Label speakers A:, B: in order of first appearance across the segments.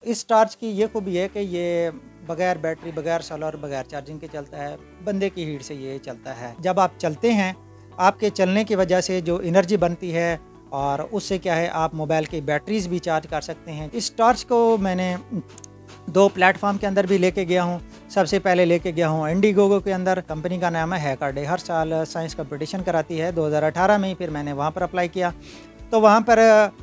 A: اس torch کی یہ خوبی ہے کہ یہ بغیر بیٹری، بغیر سولر، بغیر چارجنگ کے چلتا ہے، بندے کی ہیٹ سے یہ چلتا ہے۔ جب آپ چلتے ہیں، آپ کے چلنے کی وجہ سے جو انرجی بنتی ہے اور اس سے کیا ہے آپ موبائل کی بیٹریز بھی چارج کر سکتے ہیں۔ اس ٹارچ کو میں نے 2 پلیٹ فارم کے اندر بھی لے کے گیا ہوں۔ سب سے پہلے لے کے گیا ہوں انڈیگوگو کے اندر، کمپنی کا نام ہے ہیکر ڈے، ہر سال سائنس کمپٹیشن کراتی ہے۔ 2018 میں ہی پھر میں نے وہاں پر اپلائی کیا، تو وہاں پر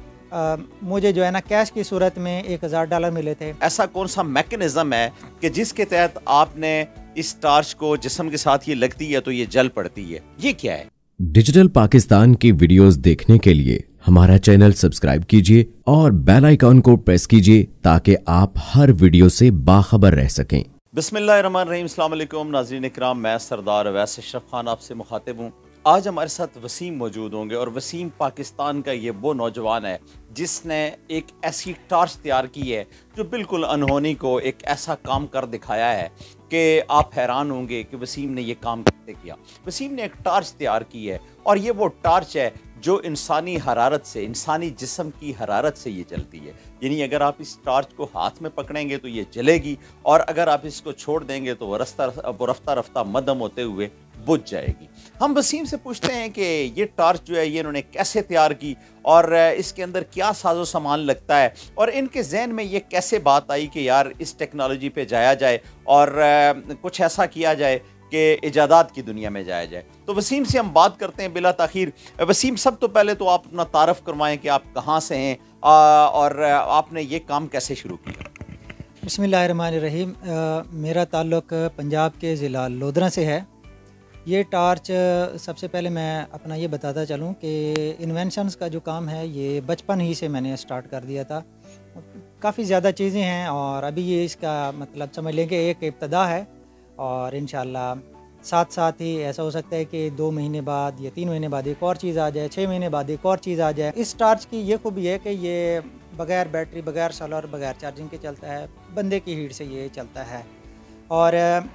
A: مجھے جو ہے نا کیش کی صورت میں $1000 ملے تھے۔
B: ایسا کون سا میکنزم ہے کہ جس کے تحت آپ نے اس ٹارچ کو جسم کے ساتھ یہ لگتی ہے تو یہ جل پڑتی ہے، یہ کیا ہے؟
C: ڈیجیٹل پاکستان کی ویڈیوز دیکھنے کے لیے ہمارا چینل سبسکرائب کیجئے اور بیل آئیکن کو پریس کیجئے تاکہ آپ ہر ویڈیو سے باخبر رہ سکیں۔
B: بسم اللہ الرحمن الرحیم۔ السلام علیکم ناظرین اکرام، میں سردار اویس اشرف خان آپ سے مخاطب ہوں۔ آج ہمارے ساتھ وسیم موجود ہوں گے، اور وسیم پاکستان کا یہ وہ نوجوان ہے جس نے ایک ایسی ٹارچ تیار کی ہے جو بالکل انہونی کو ایک ایسا کام کر دکھایا ہے کہ آپ حیران ہوں گے کہ وسیم نے یہ کام کیسے کیا۔ وسیم نے ایک ٹارچ تیار کی ہے، اور یہ وہ ٹارچ ہے جو انسانی حرارت سے، انسانی جسم کی حرارت سے یہ چلتی ہے۔ یعنی اگر آپ اس ٹارچ کو ہاتھ میں پکڑیں گے تو یہ جلے گی، اور اگر آپ اس کو چھوڑ دیں گے تو وہ رفتہ رفتہ مدھم ہوتے ہوئے بجھ جائے گی۔ ہم وسیم سے پوچھتے ہیں کہ یہ ٹارچ جو ہے یہ انہوں نے کیسے تیار کی، اور اس کے اندر کیا ساز و سامان لگتا ہے، اور ان کے ذہن میں یہ کیسے بات آئی کہ یار اس ٹیکنالوجی پہ جایا جائے اور کچھ ایسا کیا جائے کہ ایجادات کی دنیا میں جایا جائے۔ تو وسیم سے ہم بات کرتے ہیں بلا تاخیر۔ وسیم، سب تو پہلے تو آپ اپنا تعارف کروائیں کہ آپ کہاں سے ہیں اور آپ نے یہ کام کیسے شروع کیا؟
A: بسم اللہ الرحمن الرحیم۔ میرا تعلق پنجاب کے ضلع لودھرا سے ہے۔ یہ ٹارچ سب سے پہلے میں اپنا یہ بتاتا چلوں کہ انوینشنز کا جو کام ہے یہ بچپن ہی سے میں نے سٹارٹ کر دیا تھا۔ کافی زیادہ چیزیں ہیں، اور ابھی یہ اس کا مطلب سمجھ لیں کہ ایک ابتدا ہے، اور انشاءاللہ ساتھ ساتھ ہی ایسا ہو سکتا ہے کہ 2 مہینے بعد یا 3 مہینے بعد ایک اور چیز آ جائے، 6 مہینے بعد ایک اور چیز آ جائے۔ اس ٹارچ کی یہ خوبی ہے کہ یہ بغیر بیٹری، بغیر سولر، بغیر چارجنگ کے چلتا ہے، بندے کی ہیٹ سے یہ چلتا ہے۔ اور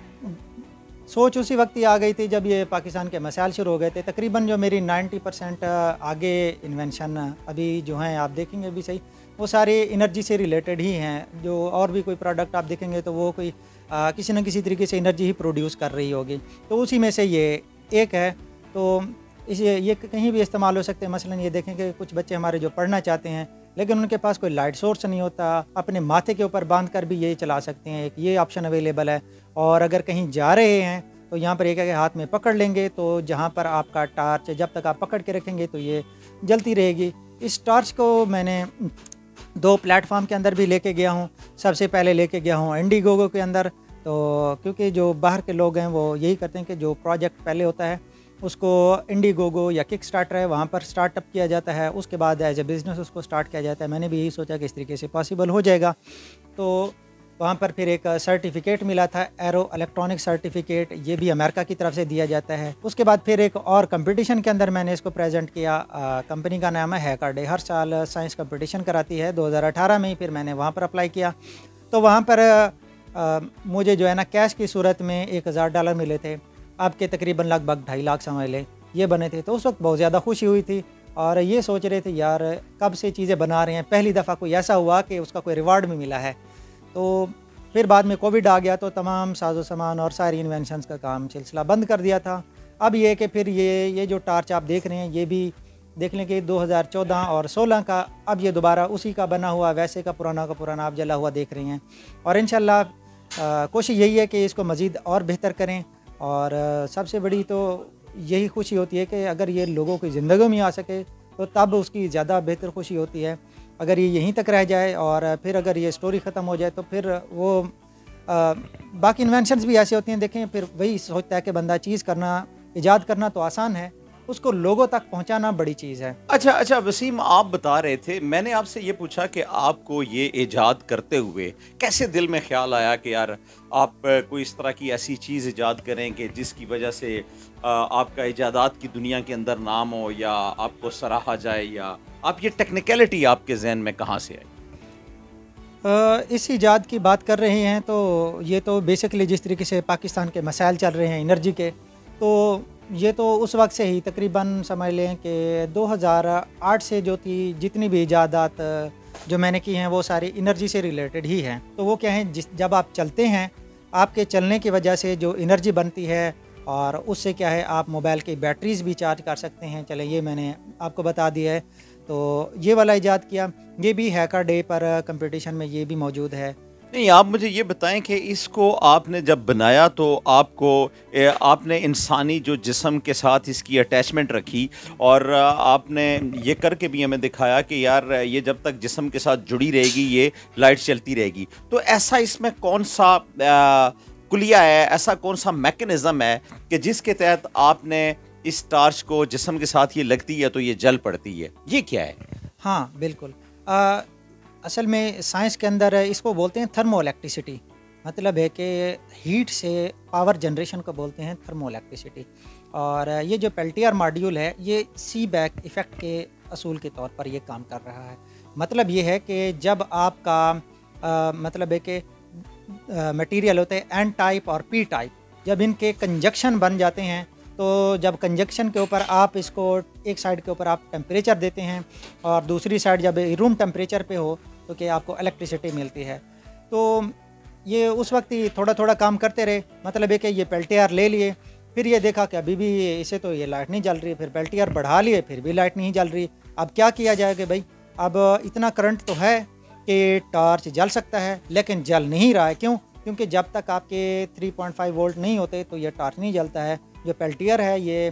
A: سوچ اسی وقت ہی آ گئی تھی جب یہ پاکستان کے مسائل شروع ہو گئے تھے۔ تقریباً جو میری 90% آگے انوینشن ابھی جو ہیں آپ دیکھیں گے بھی صحیح، وہ سارے انرجی سے ریلیٹڈ ہی ہیں۔ جو اور بھی کوئی پروڈکٹ آپ دیکھیں گے تو وہ کوئی کسی نہ کسی طریقے سے انرجی ہی پروڈیوس کر رہی ہوگی، تو اسی میں سے یہ ایک ہے۔ تو یہ کہیں بھی استعمال ہو سکتے ہیں۔ مثلاً یہ دیکھیں کہ کچھ بچے ہمارے جو پڑھنا چاہتے ہیں لیکن ان کے پاس کوئی لائٹ سورس نہیں ہوتا، اپنے ماتھے کے اوپر باندھ کر بھی یہ چلا سکتے ہیں، ایک یہ آپشن اویلیبل ہے۔ اور اگر کہیں جا رہے ہیں تو یہاں پر ایک ہے کہ ہاتھ میں پکڑ لیں گے، تو جہاں پر آپ کا ٹارچ جب تک آپ پکڑ کے رکھیں گے تو یہ جلتی رہے گی۔ اس ٹارچ کو میں نے 2 پلیٹ فارم کے اندر بھی لے کے گیا ہوں۔ سب سے پہلے لے کے گیا ہوں انڈیگوگو کے اندر، تو کیونکہ جو باہر کے لوگ ہیں وہ یہی کرتے ہیں کہ جو پروجیکٹ پہلے ہوتا ہے اس کو انڈیگوگو یا کک سٹارٹر ہے وہاں پر سٹارٹ اپ کیا جاتا ہے، اس کے بعد ایز اے بزنس اس کو سٹارٹ کیا جاتا ہے۔ میں نے بھی یہی سوچا کہ اس طریقے سے پاسبل ہو جائے گا، تو وہاں پر پھر ایک سرٹیفکیٹ ملا تھا، ایرو الیکٹرانک سرٹیفکیٹ، یہ بھی امریکہ کی طرف سے دیا جاتا ہے۔ اس کے بعد پھر ایک اور کمپٹیشن کے اندر میں نے اس کو پریزنٹ کیا، کمپنی کا نام ہے ہیکر ڈے، ہر سال سائنس کمپٹیشن کراتی ہے۔ 2018 میں ہی پھر میں نے وہاں پر اپلائی کیا، تو وہاں پر مجھے جو ہے نا کیش کی صورت میں $1000 ملے تھے۔ آپ کے تقریباً لگ بھگ 2.5 لاکھ سمجھ لیں یہ بنے تھے۔ تو اس وقت بہت زیادہ خوشی ہوئی تھی، اور یہ سوچ رہے تھے یار کب سے چیزیں بنا رہے ہیں، پہلی دفعہ کوئی ایسا ہوا کہ اس کا کوئی ریوارڈ بھی ملا ہے۔ تو پھر بعد میں کووڈ آ گیا تو تمام ساز و سامان اور ساری انوینشنز کا کام سلسلہ بند کر دیا تھا۔ اب یہ کہ پھر یہ جو ٹارچ آپ دیکھ رہے ہیں یہ بھی دیکھ لیں کہ 2014 اور 16 کا، اب یہ دوبارہ اسی کا بنا ہوا، ویسے کا پرانا آپ جلا ہوا دیکھ رہے ہیں۔ اور انشاءاللہ کوشش یہی ہے کہ اس کو مزید اور بہتر کریں، اور سب سے بڑی تو یہی خوشی ہوتی ہے کہ اگر یہ لوگوں کی زندگیوں میں آ سکے تو تب اس کی زیادہ بہتر خوشی ہوتی ہے۔ اگر یہ یہیں تک رہ جائے اور پھر اگر یہ سٹوری ختم ہو جائے تو پھر وہ باقی انوینشنز بھی ایسے ہوتی ہیں۔ دیکھیں پھر وہی سوچتا ہے کہ بندہ چیز کرنا، ایجاد کرنا تو آسان ہے، اس کو لوگوں تک پہنچانا بڑی چیز ہے۔
B: اچھا وسیم، آپ بتا رہے تھے، میں نے آپ سے یہ پوچھا کہ آپ کو یہ ایجاد کرتے ہوئے کیسے دل میں خیال آیا کہ یار آپ کوئی اس طرح کی ایسی چیز ایجاد کریں کہ جس کی وجہ سے آپ کا ایجادات کی دنیا کے اندر نام ہو، یا آپ کو سراہا جائے، یا آپ یہ ٹیکنیکلٹی آپ کے ذہن میں کہاں سے آئی؟
A: اس ایجاد کی بات کر رہے ہیں تو یہ تو بیسکلی جس طریقے سے پاکستان کے مسائل چل رہے ہیں انرجی کے، تو یہ تو اس وقت سے ہی تقریباً سمجھ لیں کہ 2008 سے جو تھی جتنی بھی ایجادات جو میں نے کی ہیں وہ ساری انرجی سے ریلیٹڈ ہی ہیں. تو وہ کیا ہیں، جب آپ چلتے ہیں آپ کے چلنے کی وجہ سے جو انرجی بنتی ہے اور اس سے کیا ہے آپ موبائل کی بیٹریز بھی چارج کر سکتے ہیں. چلے یہ میں نے آپ کو بتا دیا ہے. تو یہ والا ایجاد کیا، یہ بھی ہیکر ڈے پر کمپٹیشن میں یہ بھی موجود ہے.
B: نہیں، آپ مجھے یہ بتائیں کہ اس کو آپ نے جب بنایا تو آپ نے انسانی جو جسم کے ساتھ اس کی اٹیچمنٹ رکھی، اور آپ نے یہ کر کے بھی ہمیں دکھایا کہ یار یہ جب تک جسم کے ساتھ جڑی رہے گی یہ لائٹ چلتی رہے گی. تو ایسا اس میں کون سا کلیہ ہے، ایسا کون سا میکنزم ہے کہ جس کے تحت آپ نے اس ٹارچ کو جسم کے ساتھ یہ لگتی ہے تو یہ جل پڑتی ہے؟ یہ کیا ہے؟
A: ہاں بالکل. اصل میں سائنس کے اندر اس کو بولتے ہیں تھرمو الیکٹریسٹی. مطلب ہے کہ ہیٹ سے پاور جنریشن کو بولتے ہیں تھرمو الیکٹریسٹی. اور یہ جو پیلٹیئر ماڈیول ہے یہ سی بیک ایفیکٹ کے اصول کے طور پر یہ کام کر رہا ہے. مطلب یہ ہے کہ جب آپ کا مطلب ہے کہ مٹیریل ہوتے ہیں این ٹائپ اور پی ٹائپ، جب ان کے کنجکشن بن جاتے ہیں تو جب کنجکشن کے اوپر آپ اس کو ایک سائڈ کے اوپر آپ ٹیمپریچر دیتے ہیں اور دوسری سائڈ جب روم ٹیمپریچر پہ ہو تو کہ آپ کو الیکٹریسٹی ملتی ہے. تو یہ اس وقت ہی تھوڑا تھوڑا کام کرتے رہے. مطلب ہے کہ یہ پیلٹیئر لے لیے، پھر یہ دیکھا کہ ابھی بھی اسے تو یہ لائٹ نہیں جل رہی، پھر پیلٹیئر بڑھا لیے پھر بھی لائٹ نہیں جل رہی. اب کیا کیا جائے کہ بھائی اب اتنا کرنٹ تو ہے کہ ٹارچ جل سکتا ہے لیکن جل نہیں رہا ہے. کیوں؟ کیونکہ جب تک آپ کے 3.5 وولٹ نہیں ہوتے تو یہ ٹارچ نہیں جلتا ہے. جو پیلٹیئر ہے یہ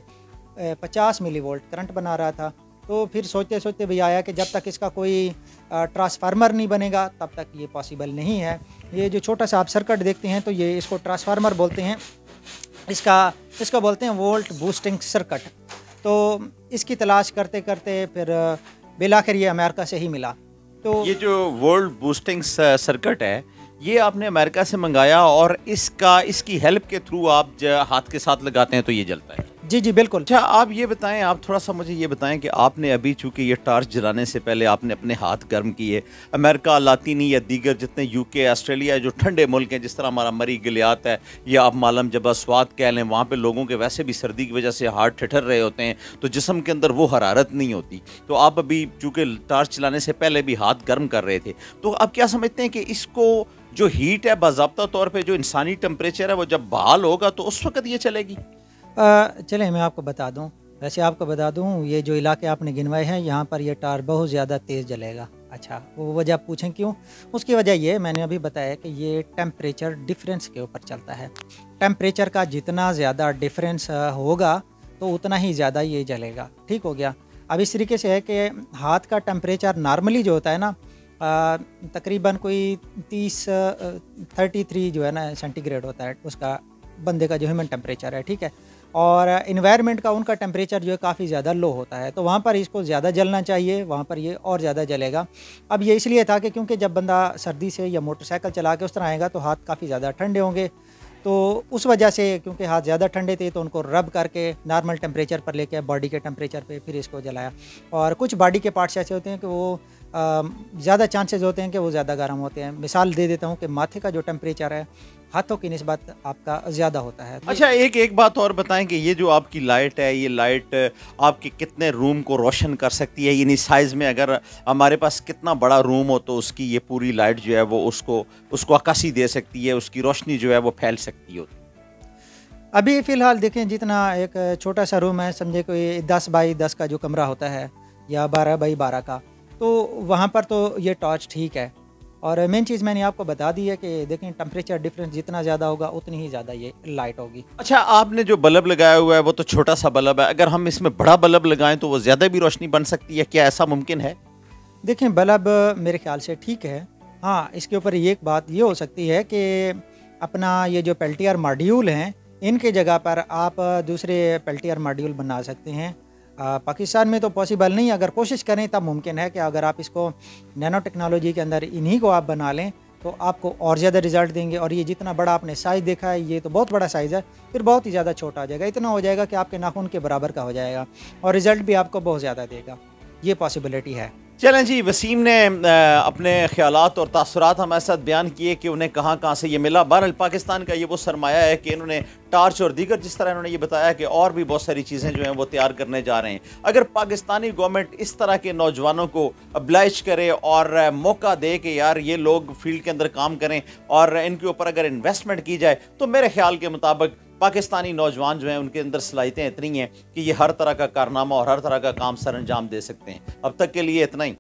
A: 50 ملی وولٹ کرنٹ بنا رہا تھا. تو پھر سوچتے سوچتے بھی آیا کہ جب تک اس کا کوئی ٹرانسفارمر نہیں بنے گا تب تک یہ پاسیبل نہیں ہے. یہ جو چھوٹا سا آپ سرکٹ دیکھتے ہیں تو یہ اس کو ٹرانسفارمر بولتے ہیں. اس کا بولتے ہیں وولٹ بوسٹنگ سرکٹ. تو اس کی تلاش کرتے کرتے پھر بالآخر یہ امریکہ سے ہی ملا. تو
B: یہ جو وولٹ بوسٹنگ سرکٹ ہے یہ آپ نے امریکہ سے منگایا اور اس کی ہیلپ کے تھرو آپ ہاتھ کے ساتھ لگاتے ہیں تو یہ جلتا ہے؟
A: جی جی بالکل.
B: اچھا آپ یہ بتائیں، آپ تھوڑا سا مجھے یہ بتائیں کہ آپ نے ابھی چونکہ یہ ٹارچ جلانے سے پہلے آپ نے اپنے ہاتھ گرم کیے. امریکہ، لاطینی یا دیگر جتنے یو کے، آسٹریلیا جو ٹھنڈے ملک ہیں، جس طرح ہمارا مری گلیات ہے یا آپ مالم جبہ سوات کہہ لیں، وہاں پہ لوگوں کے ویسے بھی سردی کی وجہ سے ہاتھ ٹھٹر رہے ہوتے ہیں تو جسم کے اندر وہ حرارت نہیں ہوتی. تو آپ ابھی چونکہ ٹارچ چلانے سے پہلے بھی ہاتھ گرم کر رہے تھے، تو آپ کیا سمجھتے ہیں کہ اس کو جو ہیٹ ہے باضابطہ طور پہ جو انسانی ٹمپریچر ہے وہ جب بحال ہوگا تو اس وقت یہ چلے گی؟
A: چلیں میں آپ کو بتا دوں. ویسے آپ کو بتا دوں یہ جو علاقے آپ نے گنوائے ہیں یہاں پر یہ ٹار بہت زیادہ تیز جلے گا. اچھا وہ وجہ پوچھیں کیوں؟ اس کی وجہ یہ میں نے ابھی بتایا کہ یہ ٹیمپریچر ڈفرینس کے اوپر چلتا ہے. ٹیمپریچر کا جتنا زیادہ ڈفرینس ہوگا تو اتنا ہی زیادہ یہ جلے گا. ٹھیک ہو گیا. اب اس طریقے سے ہے کہ ہاتھ کا ٹیمپریچر نارملی جو ہوتا ہے نا تقریباً کوئی 33 جو ہے نا سینٹی گریڈ ہوتا ہے اس کا بندے کا جو ہیومن ٹیمپریچر ہے. ٹھیک ہے. اور انوائرمنٹ کا ان کا ٹیمپریچر جو ہے کافی زیادہ لو ہوتا ہے تو وہاں پر اس کو زیادہ جلنا چاہیے، وہاں پر یہ اور زیادہ جلے گا. اب یہ اس لیے تھا کہ کیونکہ جب بندہ سردی سے یا موٹر سائیکل چلا کے اس طرح آئے گا تو ہاتھ کافی زیادہ ٹھنڈے ہوں گے. تو اس وجہ سے کیونکہ ہاتھ زیادہ ٹھنڈے تھے تو ان کو رب کر کے نارمل ٹیمپریچر پر لے کے باڈی کے ٹیمپریچر پہ پھر اس کو جلایا. اور کچھ باڈی کے پارٹس ایسے ہوتے ہیں کہ وہ زیادہ چانسز ہوتے ہیں کہ وہ زیادہ گرم ہوتے ہیں. مثال دے دیتا ہوں کہ ماتھے کا جو ٹیمپریچر ہے ہاتھوں کی نسبت آپ کا زیادہ ہوتا ہے.
B: اچھا ایک بات اور بتائیں کہ یہ جو آپ کی لائٹ ہے یہ لائٹ آپ کے کتنے روم کو روشن کر سکتی ہے؟ یعنی سائز میں اگر ہمارے پاس کتنا بڑا روم ہو تو اس کی یہ پوری لائٹ جو ہے وہ اس کو عکاسی دے سکتی ہے، اس کی روشنی جو ہے وہ پھیل سکتی ہے.
A: ابھی فی الحال دیکھیں جتنا ایک چھوٹا سا روم ہے، سمجھے کوئی 10 بائی 10 کا جو کمرہ ہوتا ہے یا 12 بائی 12 کا، تو وہاں پر تو یہ ٹارچ ٹھیک ہے. اور مین چیز میں نے آپ کو بتا دی ہے کہ دیکھیں ٹمپریچر ڈفرینس جتنا زیادہ ہوگا اتنی ہی زیادہ یہ لائٹ ہوگی.
B: اچھا آپ نے جو بلب لگایا ہوا ہے وہ تو چھوٹا سا بلب ہے، اگر ہم اس میں بڑا بلب لگائیں تو وہ زیادہ بھی روشنی بن سکتی ہے، کیا ایسا ممکن ہے؟
A: دیکھیں بلب میرے خیال سے ٹھیک ہے. ہاں اس کے اوپر ایک بات یہ ہو سکتی ہے کہ اپنا یہ جو پیلٹیئر ماڈیول ہیں ان کی جگہ پر آپ دوسرے پیلٹیئر ماڈیول بنا سکتے ہیں. پاکستان میں تو پاسبل نہیں، اگر کوشش کریں تب ممکن ہے کہ اگر آپ اس کو نینو ٹیکنالوجی کے اندر انہی کو آپ بنا لیں تو آپ کو اور زیادہ رزلٹ دیں گے. اور یہ جتنا بڑا آپ نے سائز دیکھا ہے یہ تو بہت بڑا سائز ہے، پھر بہت ہی زیادہ چھوٹا ہو جائے گا. اتنا ہو جائے گا کہ آپ کے ناخن کے برابر کا ہو جائے گا اور رزلٹ بھی آپ کو بہت زیادہ دے گا. یہ پاسبلٹی ہے.
B: چلیں جی، وسیم نے اپنے خیالات اور تاثرات ہمارے ساتھ بیان کیے کہ انہیں کہاں کہاں سے یہ ملا. بہرحال پاکستان کا یہ وہ سرمایہ ہے کہ انہوں نے ٹارچ اور دیگر، جس طرح انہوں نے یہ بتایا کہ اور بھی بہت ساری چیزیں جو ہیں وہ تیار کرنے جا رہے ہیں. اگر پاکستانی گورنمنٹ اس طرح کے نوجوانوں کو ابلائج کرے اور موقع دے کہ یار یہ لوگ فیلڈ کے اندر کام کریں اور ان کے اوپر اگر انویسٹمنٹ کی جائے، تو میرے خیال کے مطابق پاکستانی نوجوان جو ہیں ان کے اندر صلاحیتیں اتنی ہیں کہ یہ ہر طرح کا کارنامہ اور ہر طرح کا کام سر انجام دے سکتے ہیں. اب تک کے لیے اتنا ہی.